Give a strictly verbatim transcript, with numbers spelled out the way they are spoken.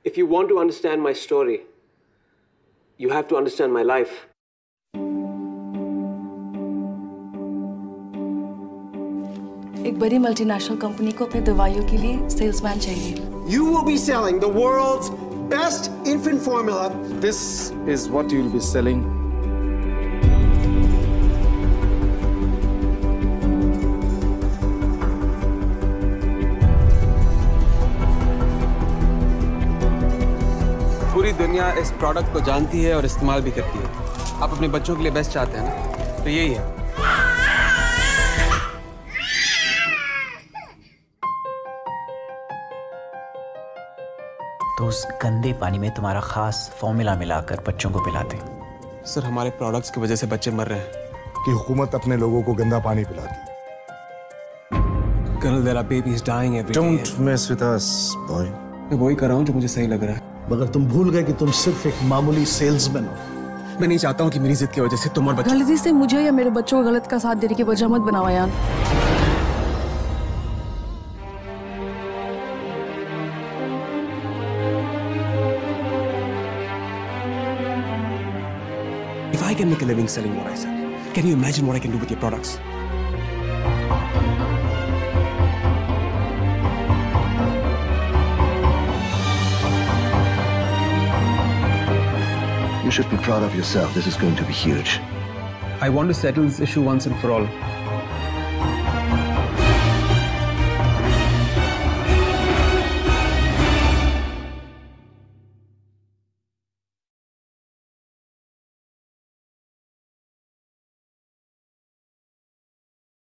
If you want to understand my story, you have to understand my life. एक बड़ी multinational company को अपने दवाइयों के लिए सेल्समैन चाहिए. You will be selling the world's best infant formula. This is what you'll be selling. पूरी दुनिया इस प्रोडक्ट को जानती है और इस्तेमाल भी करती है. आप अपने बच्चों के लिए बेस्ट चाहते हैं ना, तो यही है. तो उस गंदे पानी में तुम्हारा खास फॉर्मूला मिलाकर बच्चों को पिलाते. सर, हमारे प्रोडक्ट्स की वजह से बच्चे मर रहे हैं. कि हुकूमत अपने लोगों को गंदा पानी पिलाती है. Colonel, there are babies dying every day. Don't mess with us, boy. मैं वही कर रहा हूँ जो मुझे सही लग रहा है. मगर तुम भूल गए कि तुम सिर्फ एक मामूली सेल्समैन हो. मैं नहीं चाहता हूँ कि मेरी जिद की वजह से तुम और बच्चे. गलती से मुझे या मेरे बच्चों को गलत का साथ देने की वजह मत बनाओ यार. If I can make a living selling what I sell, can you imagine what I can do with your products? You should be proud of yourself. This is going to be huge. I want to settle this issue once and for all.